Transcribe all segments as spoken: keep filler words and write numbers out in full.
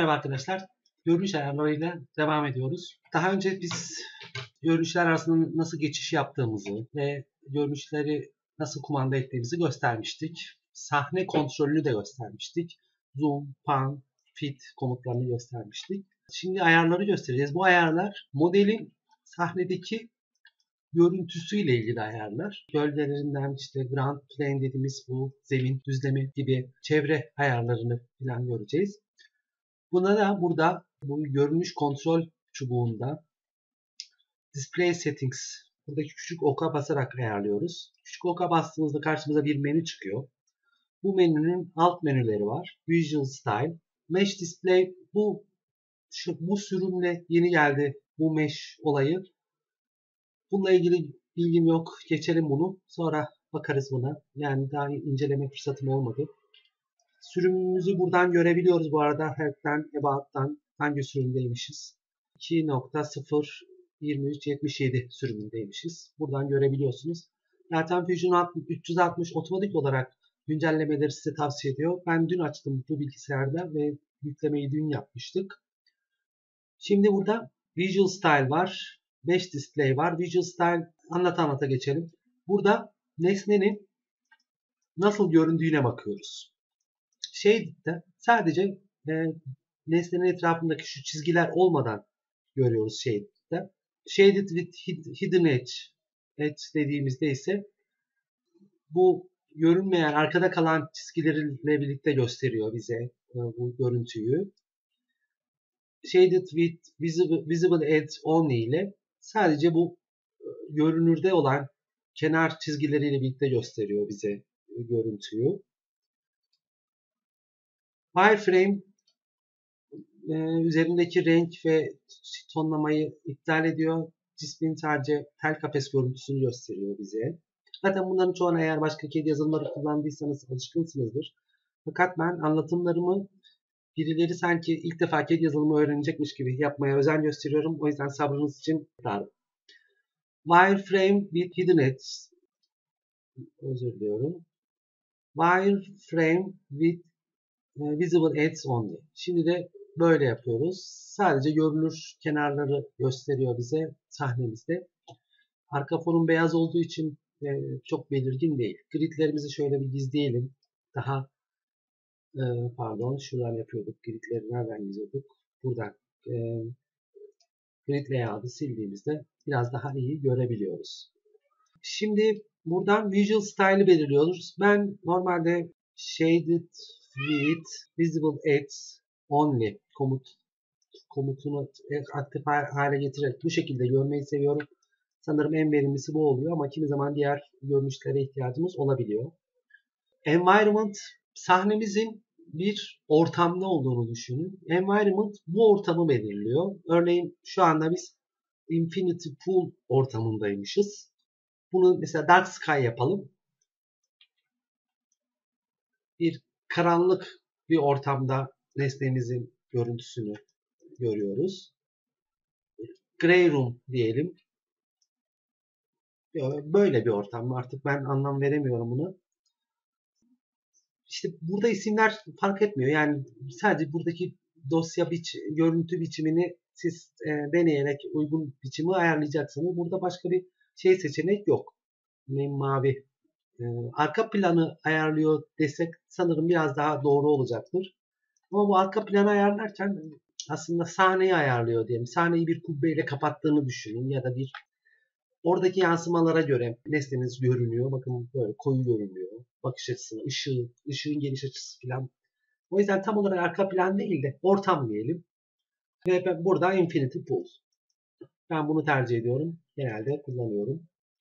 Merhaba arkadaşlar. Görünüş ayarlarıyla devam ediyoruz. Daha önce biz görünüşler arasında nasıl geçiş yaptığımızı ve görünüşleri nasıl kumanda ettiğimizi göstermiştik. Sahne kontrolünü de göstermiştik. Zoom, pan, fit komutlarını göstermiştik. Şimdi ayarları göstereceğiz. Bu ayarlar modelin sahnedeki görüntüsüyle ilgili ayarlar. Gölgelerinden işte ground plane dediğimiz bu zemin düzlemi gibi çevre ayarlarını falan göreceğiz. Buna da burada bu görünüş kontrol çubuğunda Display Settings buradaki küçük oka basarak ayarlıyoruz. Küçük oka bastığımızda karşımıza bir menü çıkıyor. Bu menünün alt menüleri var. Visual Style, Mesh Display bu şu, bu sürümle yeni geldi bu mesh olayı. Bununla ilgili bilgim yok. Geçelim bunu. Sonra bakarız buna. Yani daha inceleme fırsatım olmadı. Sürümümüzü buradan görebiliyoruz bu arada. Help'ten, About'tan hangi sürümdeymişiz. iki nokta sıfır yirmi üç yetmiş yedi sürümündeymişiz. Buradan görebiliyorsunuz. Zaten Fusion üç yüz altmış otomatik olarak güncellemeleri size tavsiye ediyor. Ben dün açtım bu bilgisayarda ve yüklemeyi dün yapmıştık. Şimdi burada Visual Style var. Mesh Display var. Visual Style anlata anlata geçelim. Burada nesnenin nasıl göründüğüne bakıyoruz. Shaded'de sadece e, nesnenin etrafındaki şu çizgiler olmadan görüyoruz Shaded'de. Shaded with Hidden Edge, edge dediğimizde ise bu görünmeyen arkada kalan çizgilerle birlikte gösteriyor bize e, bu görüntüyü. Shaded with Visible, visible Edge Only ile sadece bu e, görünürde olan kenar çizgileriyle birlikte gösteriyor bize e, görüntüyü. Wireframe e, üzerindeki renk ve tonlamayı iptal ediyor. Cismin sadece tel kafes görüntüsünü gösteriyor bize. Zaten bunların çoğunu eğer başka C A D yazılımları kullandıysanız alışkınsınızdır. Fakat ben anlatımlarımı birileri sanki ilk defa C A D yazılımı öğrenecekmiş gibi yapmaya özen gösteriyorum. O yüzden sabrınız için darım. Wireframe with Hidden Edge. Özür diliyorum. Wireframe with Visible Edge Only. Şimdi de böyle yapıyoruz. Sadece görünür kenarları gösteriyor bize sahnemizde. Arka fonun beyaz olduğu için e, çok belirgin değil. Gridlerimizi şöyle bir gizleyelim. Daha e, pardon şuradan yapıyorduk. Gridleri nereden gizliyorduk? Buradan. E, grid layout'ı sildiğimizde biraz daha iyi görebiliyoruz. Şimdi buradan Visual Style'ı belirliyoruz. Ben normalde Shaded with Visible Edge Only komut komutunu aktif hale getirerek bu şekilde görmeyi seviyorum. Sanırım en verimlisi bu oluyor ama kimi zaman diğer görünüşlere ihtiyacımız olabiliyor. Environment sahnemizin bir ortamda olduğunu düşünün. Environment bu ortamı belirliyor. Örneğin şu anda biz Infinity Pool ortamındaymışız. Bunu mesela Dark Sky yapalım. Bir karanlık bir ortamda nesnemizin görüntüsünü görüyoruz. Grey Room diyelim. Böyle bir ortam. Artık ben anlam veremiyorum buna. İşte burada isimler fark etmiyor. Yani sadece buradaki dosya biç, görüntü biçimini siz e, deneyerek uygun biçimi ayarlayacaksınız. Burada başka bir şey seçenek yok. Benim mavi. E, arka planı ayarlıyor desek sanırım biraz daha doğru olacaktır. Ama bu arka planı ayarlarken aslında sahneyi ayarlıyor diyelim. Sahneyi bir kubbeyle kapattığını düşünün ya da bir oradaki yansımalara göre nesneniz görünüyor. Bakın böyle koyu görünüyor. Bakış açısını, ışığı, ışığın geliş açısı falan. O yüzden tam olarak arka plan değil de ortam diyelim. Ve ben burada Infinity Pool. Ben bunu tercih ediyorum. Genelde kullanıyorum.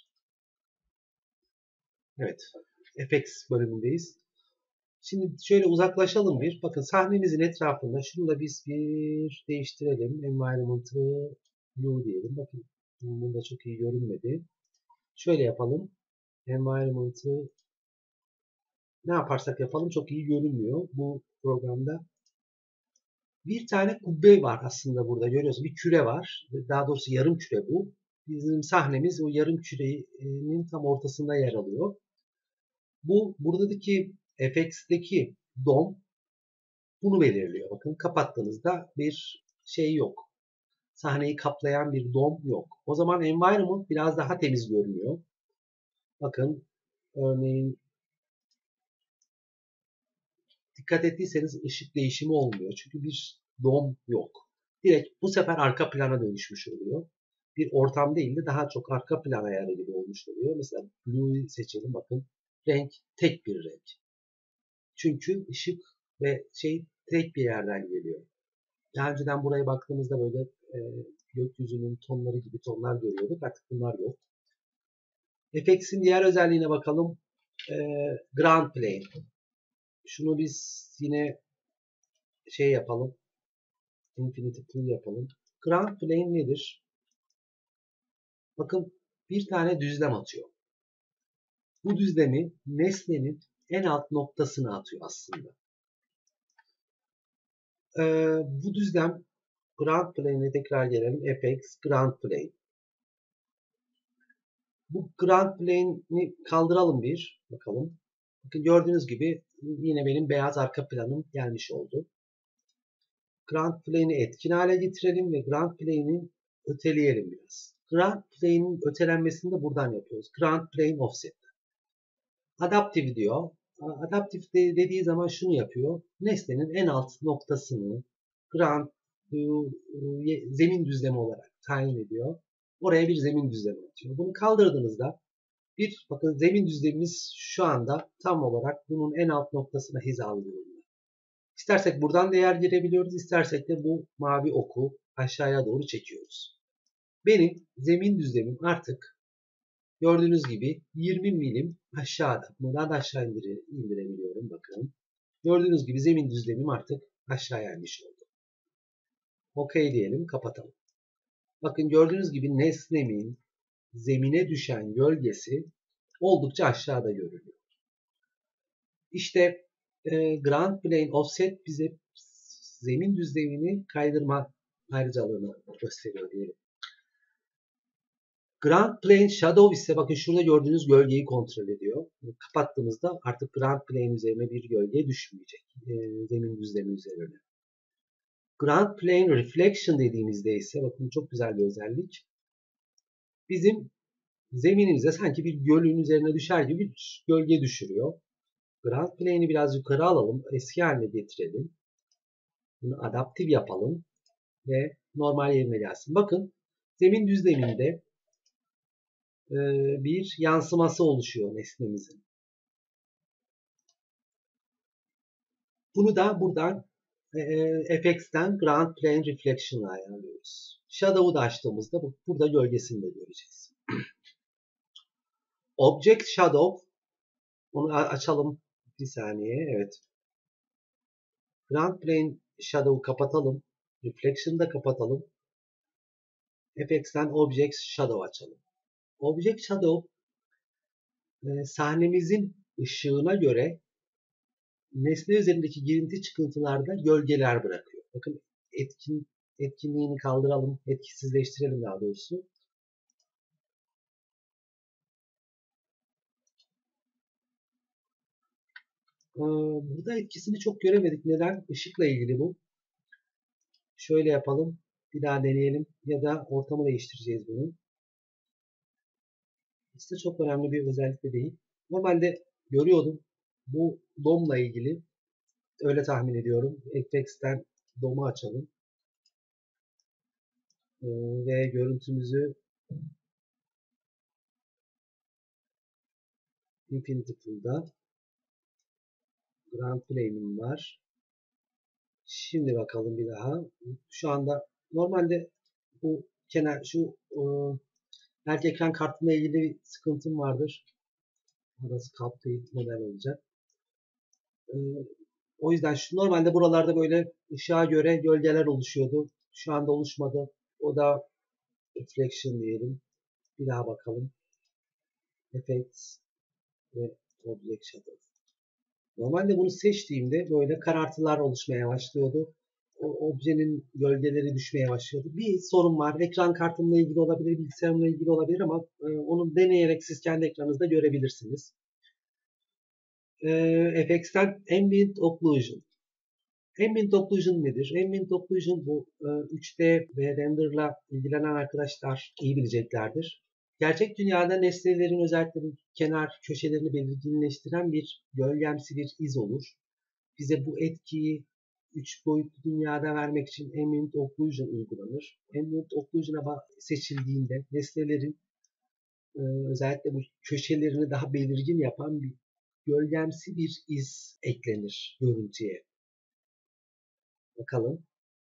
Evet. Effects bölümündeyiz. Şimdi şöyle uzaklaşalım bir. Bakın sahnemizin etrafında şunu da biz bir değiştirelim. Environment'ı blue diyelim. Bakın bunda çok iyi görünmedi. Şöyle yapalım. Environment'ı ne yaparsak yapalım çok iyi görünmüyor bu programda. Bir tane kubbe var aslında burada görüyorsunuz. Bir küre var. Daha doğrusu yarım küre bu. Bizim sahnemiz o yarım kürenin tam ortasında yer alıyor. Bu buradaki F X'deki dom bunu belirliyor. Bakın kapattığınızda bir şey yok. Sahneyi kaplayan bir dom yok. O zaman environment biraz daha temiz görünüyor. Bakın örneğin dikkat ettiyseniz ışık değişimi olmuyor. Çünkü bir dom yok. Direkt bu sefer arka plana dönüşmüş oluyor. Bir ortam değil de daha çok arka plan ayarı gibi olmuş oluyor. Mesela Blue'yu seçelim. Bakın renk tek bir renk. Çünkü ışık ve şey tek bir yerden geliyor. Daha önceden buraya baktığımızda böyle e, gökyüzünün tonları gibi tonlar görüyorduk. Artık bunlar yok. F X'in diğer özelliğine bakalım. E, Ground Plane. Şunu biz yine şey yapalım. Infinity Pool yapalım. Ground Plane nedir? Bakın bir tane düzlem atıyor. Bu düzlemi nesnenin en alt noktasına atıyor aslında. E, bu düzlem Ground Plane'e tekrar gelelim. F X Ground Plane. Bu Ground Plane'i kaldıralım bir. Bakalım. Bakın gördüğünüz gibi yine benim beyaz arka planım gelmiş oldu. Ground Plane'i etkin hale getirelim ve Ground Plane'i öteleyelim biraz. Ground Plane'in ötelenmesini de buradan yapıyoruz. Ground Plane Offset. Adaptive diyor. Adaptive dediği zaman şunu yapıyor. Nesnenin en alt noktasını ground zemin düzlemi olarak tayin ediyor. Oraya bir zemin düzlemi atıyor. Bunu kaldırdığınızda bir bakın zemin düzlemimiz şu anda tam olarak bunun en alt noktasına hizalı durumda. İstersek buradan değer girebiliyoruz. İstersek de bu mavi oku aşağıya doğru çekiyoruz. Benim zemin düzlemim artık gördüğünüz gibi yirmi milim aşağıda. Buradan da aşağı indire, indirebiliyorum. Bakın. Gördüğünüz gibi zemin düzlemim artık aşağıya inmiş oldu. OK diyelim. Kapatalım. Bakın gördüğünüz gibi nesnemin zemine düşen gölgesi oldukça aşağıda görülüyor. İşte e, Ground Plane Offset bize zemin düzlemini kaydırma ayrıcalığını gösteriyor diyelim. Ground Plane Shadow ise bakın şurada gördüğünüz gölgeyi kontrol ediyor. Kapattığımızda artık Ground Plane üzerine bir gölge düşmeyecek. E, zemin düzlemi üzerine. Ground Plane Reflection dediğimizde ise bakın çok güzel bir özellik. Bizim zeminimize sanki bir gölün üzerine düşer gibi bir gölge düşürüyor. Ground Plane'i biraz yukarı alalım. Eski haline getirelim. Bunu adaptif yapalım. Ve normal yerine gelsin. Bakın zemin düzleminde e, bir yansıması oluşuyor nesnemizin. Bunu da buradan e, F X'ten Ground Plane Reflection'la ayarlıyoruz. Shadow'u da açtığımızda burada gölgesini de göreceğiz. Object Shadow, onu açalım bir saniye. Evet. Ground Plane Shadow'u kapatalım. Reflection'ı da kapatalım. F X'ten Object Shadow açalım. Object Shadow e, sahnemizin ışığına göre nesne üzerindeki girinti çıkıntılarda gölgeler bırakıyor. Bakın etkin, etkinliğini kaldıralım, etkisizleştirelim daha doğrusu. Ee, burada etkisini çok göremedik. Neden? Işıkla ilgili bu. Şöyle yapalım. Bir daha deneyelim. Ya da ortamı değiştireceğiz bunu. Aslında çok önemli bir özellik de değil. Normalde görüyordum. Bu domla ilgili. Öyle tahmin ediyorum. F X'ten domu açalım. Ee, ve görüntümüzü Infinity Pool'da Ground Plane'im var. Şimdi bakalım bir daha. Şu anda normalde bu kenar şu e, belki ekran kartıyla ilgili bir sıkıntım vardır. Orası kart değil model olacak. E, o yüzden şu normalde buralarda böyle ışığa göre gölgeler oluşuyordu. Şu anda oluşmadı. O da reflection diyelim. Bir daha bakalım. Effects ve Object Shadow. Normalde bunu seçtiğimde böyle karartılar oluşmaya başlıyordu. O objenin gölgeleri düşmeye başlıyordu. Bir sorun var. Ekran kartımla ilgili olabilir, bilgisayarımla ilgili olabilir ama e, onu deneyerek siz kendi ekranınızda görebilirsiniz. E, F X'ten Ambient Occlusion. Ambient Occlusion nedir? Ambient Occlusion bu üç D ve renderla ilgilenen arkadaşlar iyi bileceklerdir. Gerçek dünyada nesnelerin özellikle kenar köşelerini belirginleştiren bir gölgemsi bir iz olur. Bize bu etkiyi üç boyutlu dünyada vermek için Ambient Occlusion uygulanır. Ambient Occlusion'a seçildiğinde nesnelerin özellikle bu köşelerini daha belirgin yapan bir gölgemsi bir iz eklenir görüntüye. Bakalım.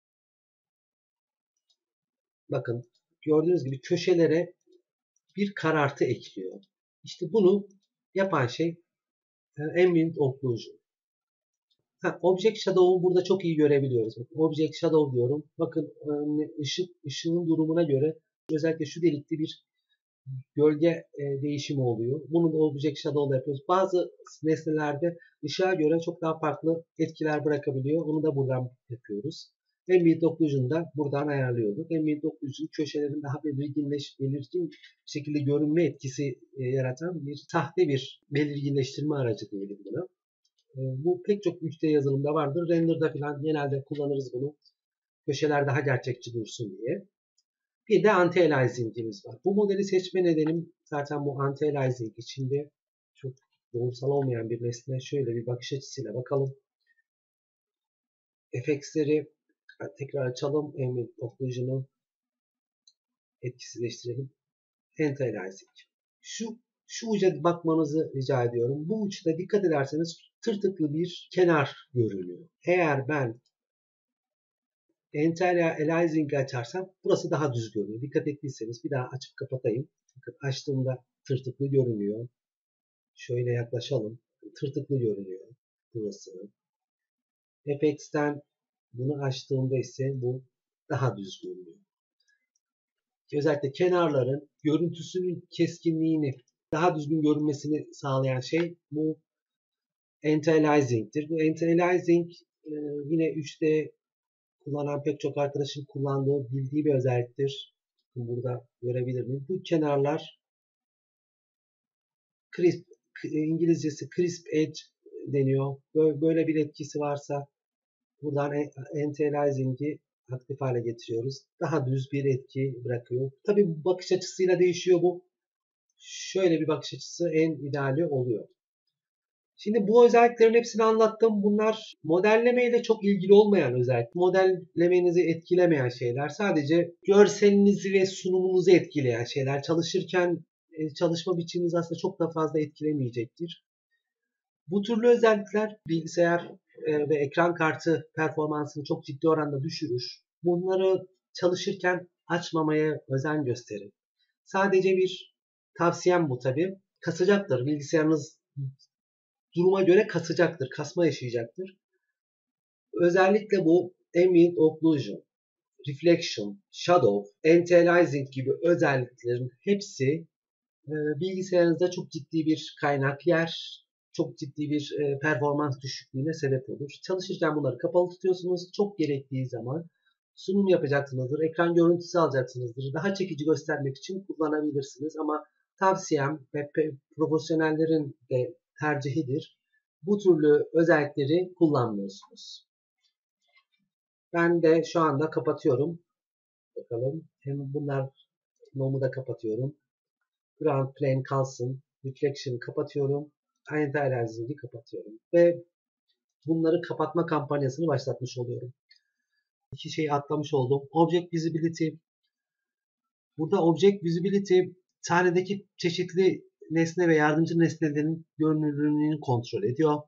Bakın gördüğünüz gibi köşelere bir karartı ekliyor. İşte bunu yapan şey Ambient Occlusion. Ha, Object Shadow'u burada çok iyi görebiliyoruz. Object Shadow diyorum. Bakın ışık, ışığın durumuna göre özellikle şu delikte bir gölge e, değişimi oluyor. Bunu da Object Shadow'la yapıyoruz. Bazı nesnelerde ışığa göre çok daha farklı etkiler bırakabiliyor. Onu da buradan yapıyoruz. Ambient Occlusion'u da buradan ayarlıyorduk. Ambient Occlusion köşelerin daha belirginleş, belirgin şekilde görünme etkisi e, yaratan bir sahte bir belirginleştirme aracı diyelim buna. E, bu pek çok üç D yazılımda vardır. Render'da falan genelde kullanırız bunu. Köşeler daha gerçekçi dursun diye. Bir de anti-aliasing'imiz var. Bu modeli seçme nedenim zaten bu anti-aliasing içinde çok doğrusal olmayan bir nesne. Şöyle bir bakış açısıyla bakalım. F X'leri tekrar açalım. Ambient Occlusion'u etkisizleştirelim. Anti-aliasing. Şu, şu uca bakmanızı rica ediyorum. Bu uçta dikkat ederseniz tırtıklı bir kenar görünüyor. Eğer ben Anti-aliasing'i açarsam burası daha düz görünüyor. Dikkat ettiyseniz bir daha açıp kapatayım. Bakın açtığımda tırtıklı görünüyor. Şöyle yaklaşalım. Tırtıklı görünüyor burası. F X'ten bunu açtığımda ise bu daha düz görünüyor. Özellikle kenarların görüntüsünün keskinliğini daha düzgün görünmesini sağlayan şey bu anti-aliasing'tir. Bu anti-aliasing yine üç D kullanan pek çok arkadaşın kullandığı, bildiği bir özelliktir. Burada görebilir miyim? Bu kenarlar crisp, İngilizcesi crisp edge deniyor. Böyle bir etkisi varsa buradan anti-aliasing'i aktif hale getiriyoruz. Daha düz bir etki bırakıyor. Tabii bakış açısıyla değişiyor bu. Şöyle bir bakış açısı en ideali oluyor. Şimdi bu özelliklerin hepsini anlattım. Bunlar modellemeyle çok ilgili olmayan özellik. Modellemenizi etkilemeyen şeyler. Sadece görselinizi ve sunumunuzu etkileyen şeyler. Çalışırken çalışma biçiminizi aslında çok da fazla etkilemeyecektir. Bu türlü özellikler bilgisayar ve ekran kartı performansını çok ciddi oranda düşürür. Bunları çalışırken açmamaya özen gösterin. Sadece bir tavsiyem bu tabii. Kasacaktır. Bilgisayarınız duruma göre kasacaktır. Kasma yaşayacaktır. Özellikle bu Ambient Occlusion, Reflection, Shadow, Anti-aliasing gibi özelliklerin hepsi bilgisayarınızda çok ciddi bir kaynak yer, çok ciddi bir performans düşüklüğüne sebep olur. Çalışırken bunları kapalı tutuyorsunuz. Çok gerektiği zaman sunum yapacaksınızdır, ekran görüntüsü alacaksınızdır. Daha çekici göstermek için kullanabilirsiniz ama tavsiyem ve profesyonellerin de tercihidir. Bu türlü özellikleri kullanmıyorsunuz. Ben de şu anda kapatıyorum. Bakalım. Hem bunlar nomu da kapatıyorum. Ground plane kalsın. Reflection kapatıyorum. Anti-aliasing'i kapatıyorum. Ve bunları kapatma kampanyasını başlatmış oluyorum. İki şeyi atlamış oldum. Object Visibility. Burada Object Visibility sahnedeki çeşitli nesne ve yardımcı nesnelerin görünürlüğünü kontrol ediyor.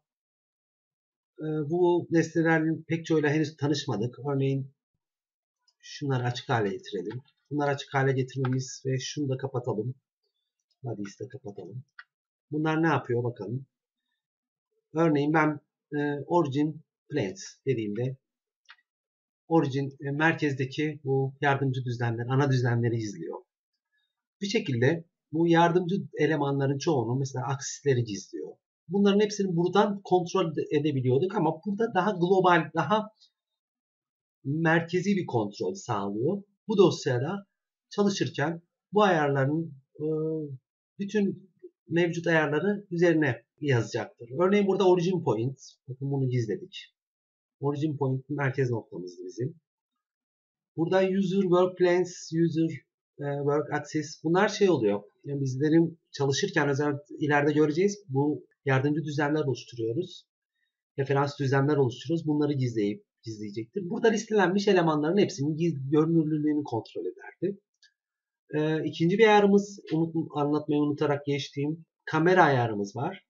Bu nesnelerin pek çoğuyla henüz tanışmadık. Örneğin şunları açık hale getirelim. Bunları açık hale getirmemiz ve şunu da kapatalım. Body'yi de kapatalım. Bunlar ne yapıyor bakalım. Örneğin ben e, Origin Planes dediğimde Origin e, merkezdeki bu yardımcı düzlemler, ana düzlemleri izliyor. Bir şekilde bu yardımcı elemanların çoğunu mesela aksisleri gizliyor. Bunların hepsini buradan kontrol edebiliyorduk ama burada daha global, daha merkezi bir kontrol sağlıyor. Bu dosyada çalışırken bu ayarların e, bütün mevcut ayarları üzerine yazacaktır. Örneğin burada origin point. Bakın bunu gizledik. Origin point merkez noktamızdı bizim. Burada user work plans, user e, work axis bunlar şey oluyor. Yani bizlerin çalışırken özel ileride göreceğiz. Bu yardımcı düzenler oluşturuyoruz. Referans düzenler oluşturuyoruz. Bunları gizleyip gizleyecektir. Burada listelenmiş elemanların hepsinin giz, görünürlülüğünü kontrol ederdi. E, ikinci bir ayarımız unut, anlatmayı unutarak geçtiğim kamera ayarımız var.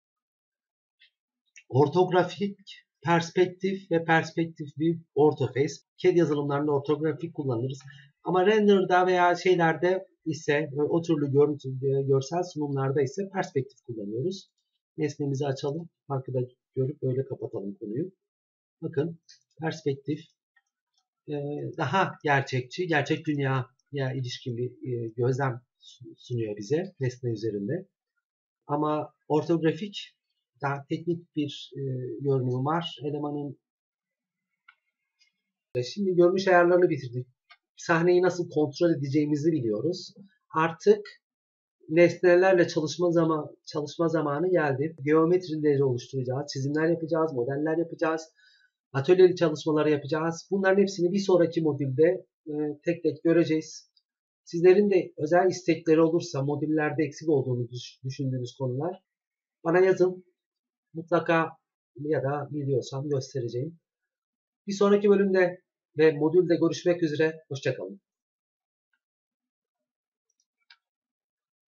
Ortografik perspektif ve perspektif bir ortoface. C A D yazılımlarında ortografik kullanırız. Ama render'da veya şeylerde ise o türlü görüntü, görsel sunumlarda ise perspektif kullanıyoruz. Nesnemizi açalım. Farkı da görüp böyle kapatalım konuyu. Bakın perspektif daha gerçekçi, gerçek dünyaya ilişkin bir gözlem sunuyor bize nesne üzerinde. Ama ortografik daha teknik bir e, görünümü var. Elemanın şimdi görünüş ayarlarını bitirdik. Sahneyi nasıl kontrol edeceğimizi biliyoruz. Artık nesnelerle çalışma zaman çalışma zamanı geldi. Geometrileri oluşturacağız, çizimler yapacağız, modeller yapacağız, atölyeli çalışmaları yapacağız. Bunların hepsini bir sonraki modülde e, tek tek göreceğiz. Sizlerin de özel istekleri olursa modüllerde eksik olduğunu düşündüğünüz konular bana yazın. Mutlaka ya da biliyorsam göstereceğim. Bir sonraki bölümde ve modülde görüşmek üzere. Hoşça kalın.